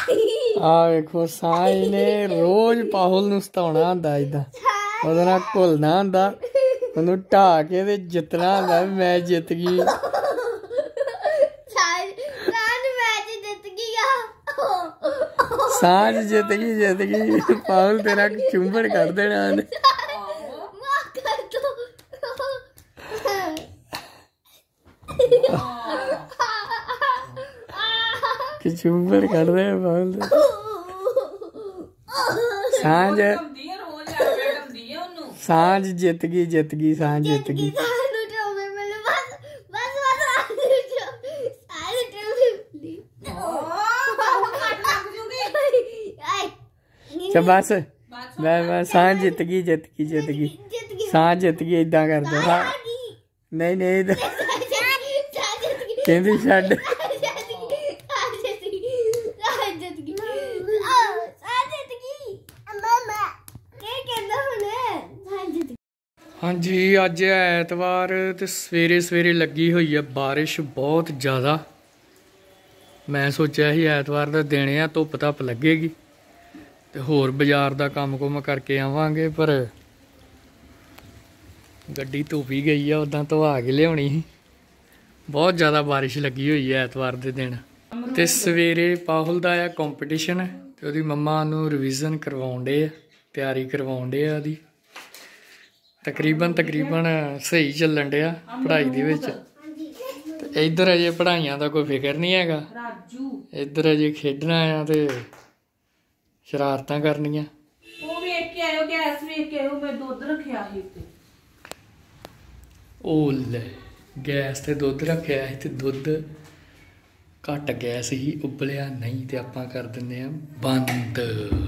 ਆ ਵੇਖੋ ਸਾਂਝ ਨੇ ਰੋਜ਼ ਪਾਹੁਲ ਨੂੰ ਸਤਾਉਣਾ ਹੁੰਦਾ ਏਦਾਂ ਉਹਦੇ ਨਾਲ ਘੁਲਣਾ ਹੁੰਦਾ ਉਹਨੂੰ ਢਾਹ ਕੇ ਤੇ ਜਿੱਤਣਾ ਹੁੰਦਾ ਮੈਂ ਜਿੱਤ ਗਈ ਸਾਂਝ ਜਿੱਤ ਗਈ ਪਾਹੁਲ ਤੇਰਾ ਚੁੰਬੜ ਕੱਢ ਦੇਣਾ ਉਹਨੇ कि चुंबर कर रहे हैं बाल सांझ सांझ जित गई सांझ जित गई बस मैं सांझ जित गई सांझ जित गई इदा कर दो नहीं कहती छड़ हाँ जी अज ऐतवार तो सवेरे सवेरे लगी हुई है बारिश बहुत ज़्यादा मैं सोचा ही ऐतवार का दिन है धुप धप लगेगी तो होर बाजार का काम कुम करके आवांगे पर गड्डी धुप ही गई है उदा धुआ के लियानी ही बहुत ज़्यादा बारिश लगी हुई है ऐतवार के दिन तो सवेरे पाहुल का आ कॉम्पीटिशन है तो उसकी मम्मा नूं रिविजन करवाउण डे तैयारी करवाउण डे आ तकरीबन सही चलन डया पढ़ाई दे विच इधर अजे पढ़ाइयां दा कोई फिक्र नहीं हैगा इधर अजे खेडना आ ते शरारतां करनियां ओले गैस ते दुध रखिया है ते दुध घट गैस ही उबलिया नहीं ते आपां कर दिंदे आ बंद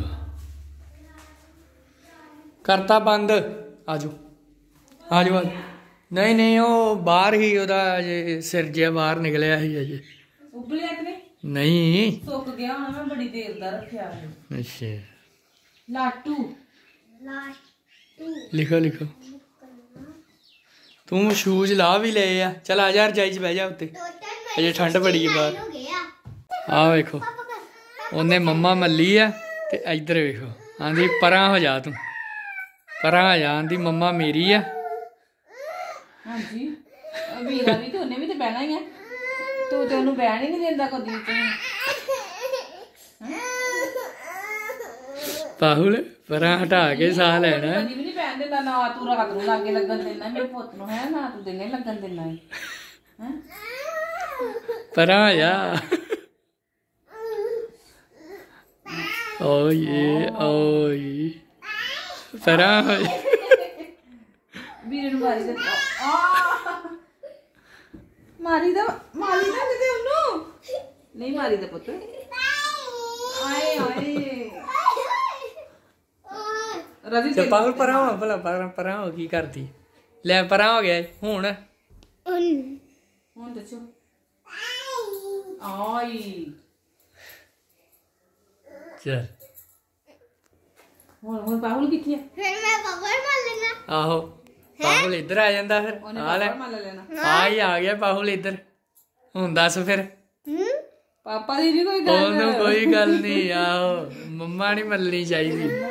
करता बंद आजो आजो नहीं वो बाहर ही ओदा अजे सिर जिहा बाहर निकलिया ही अजे उबलिया कि नहीं सुक गया होना मैं बड़ी देर दा रखिया है अच्छा लाटू लिखो तू शूज ला भी ले आ चल आ जा रजाई च बह जा उत्ते अजे ठंड बड़ी है बाहर आ वेखो उन्हें मम्मा मल्ली है ते इधर वेखो आंदी परां हो जा तू परां हो जा आंदी मम्मा मेरी है हाँ जी वीरा भी तो उन्हें भी तो बहना ही है तू तो उन्हें बहन ही नहीं देता कभी पाहुल परां हटा के साह लेना कभी भी नहीं बहन देता ना तू रात नूं लागे लगन देना मेरे पुत नूं है ना तू दिने लगन देना है परां जा ओए परां वीरे नूं मारी दे मारी दे किते ओनू नहीं मारी दे पुत्त आए रवि ते पागल परां हो भला परां हो की करदी ले परां हो गया हुण दसो आई चल हुण पाहुल किथे है फिर मैं पाहुल मार लेना आहो पाहुल इधर आ जांदा फिर आ ले आ गया पाहुल इधर हुण दस फिर पापा दी भी कोई गल नहीं आओ मम्मा नहीं मलनी चाहिए